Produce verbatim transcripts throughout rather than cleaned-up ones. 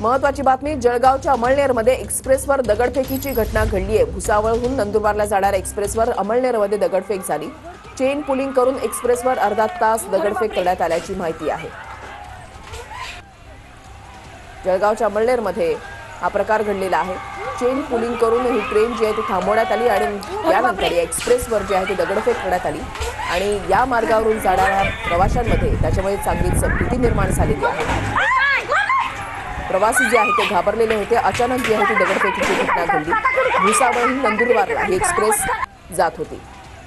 महत्वाची बातमी, जळगावच्या अमळनेरमध्ये एक्सप्रेसवर दगडफेकीची घटना घडली आहे। भुसावळहून नंदुरबारला जाणाऱ्या एक्सप्रेसवर अमळनेरमध्ये दगडफेक झाली। चेन पुलिंग करून एक्सप्रेसवर अर्धा तास दगडफेक करण्यात आल्याची माहिती आहे। जळगावच्या अमळनेरमध्ये हा प्रकार घडलेला आहे। चेन पुलिंग करून ही ट्रेन जी आहे ती थांबवण्यात आली आणि यानंतर या एक्सप्रेसवर जी आहे ती दगडफेक करण्यात आली आणि या मार्गावरून जाणाऱ्या प्रवाशांमध्ये त्याच्यामुळे चांगलीच भीती निर्माण झालेली आहे। प्रवासी जे आहेत ते घाबरलेले होते। अचानक जी आहे ती दगडफेकीची घटना घडली। भुसावळहून नंदुरबारला ही एक्सप्रेस जात होती।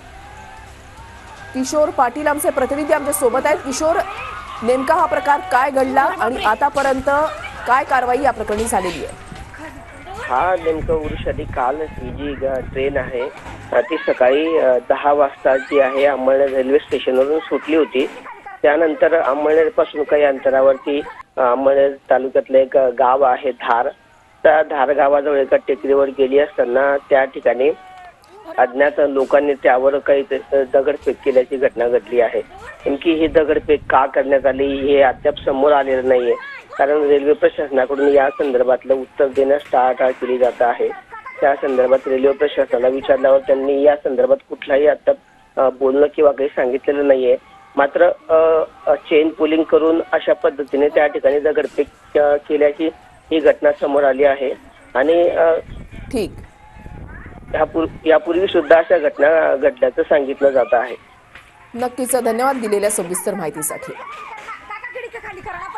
किशोर पाटील आमचे प्रतिनिधी आमच्या सोबत आहेत। किशोर, नेमका हा प्रकार काय घडला आणि आतापर्यंत काय कारवाई या प्रकरणी झालेली आहे? हा नेमकं उरुषाली काल ही जी ट्रेन आहे ती सकाळी दहा वाजता जी आहे अमळनेर रेल्वे स्टेशनवरून सुटली होती। त्यानंतर अमळनेर पासून काही अंतरावरती अमळनेर तालुक्यातलं एक गाव आहे धार, त्या धार गावाजवळ एका टेकडीवर गेली असताना त्या ठिकाणी अज्ञात लोकांनी त्यावर काही दगडफेक केल्याची घटना घडली आहे। नेमकी ही दगडफेक का करण्यात आली हे अद्याप समोर आलेलं नाहीये, कारण रेल्वे प्रशासनाकडून या संदर्भातलं उत्तर देण्यास टाळाटाळ केली जात आहे। त्या संदर्भात रेल्वे प्रशासनाला विचारल्यावर त्यांनी या संदर्भात कुठलाही आता बोलणं किंवा काही सांगितलेलं नाहीये। मात्र चेन पुलिंग करून अशा पद्धतीने त्या ठिकाणी दगडफेक केल्याची ही घटना समोर आली आहे आणि ठीक यापूर्वी सुद्धा अशा घटना घडल्याचं सांगितलं जात आहे। नक्कीच, धन्यवाद दिलेल्या सविस्तर माहितीसाठी।